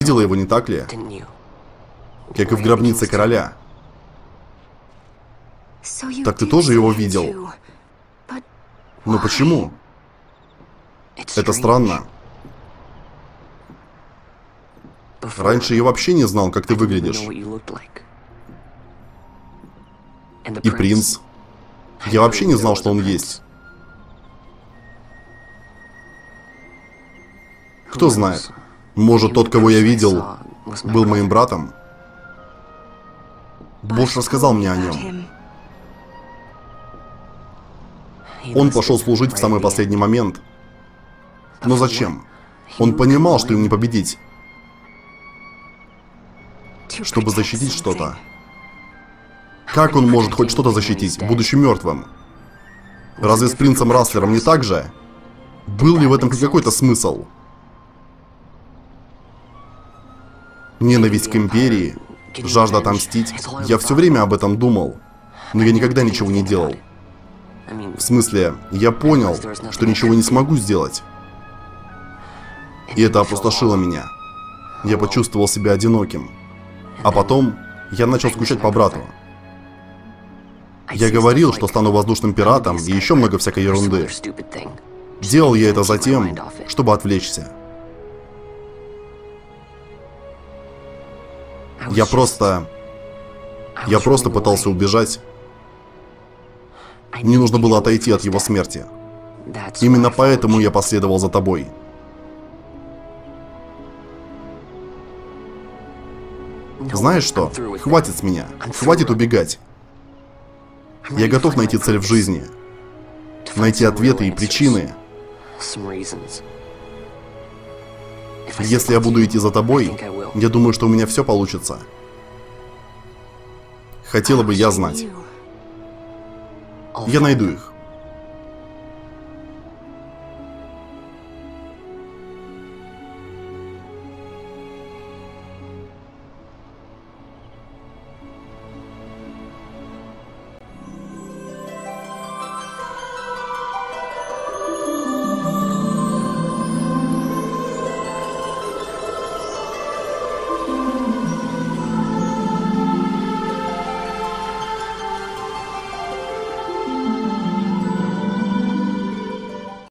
видела его, не так ли? Как и в гробнице короля. Так ты тоже его видел? Но почему? Это странно. Раньше я вообще не знал, как ты выглядишь. И принц. Я вообще не знал, что он есть. Кто знает, может, тот, кого я видел, был моим братом? Бош рассказал мне о нем. Он пошел служить в самый последний момент. Но зачем? Он понимал, что им не победить. Чтобы защитить что-то. Как он может хоть что-то защитить, будучи мертвым? Разве с принцем Расслером не так же? Был ли в этом хоть какой-то смысл? Ненависть к Империи, жажда отомстить. Я все время об этом думал. Но я никогда ничего не делал. В смысле, я понял, что ничего не смогу сделать. И это опустошило меня. Я почувствовал себя одиноким. А потом я начал скучать по брату. Я говорил, что стану воздушным пиратом и еще много всякой ерунды. Делал я это затем, чтобы отвлечься. Я просто пытался убежать. Мне нужно было отойти от его смерти. Именно поэтому я последовал за тобой. Знаешь что? Хватит с меня. Хватит убегать. Я готов найти цель в жизни. Найти ответы и причины. Если я буду идти за тобой, я думаю, что у меня все получится. Хотела бы я знать. Я найду их.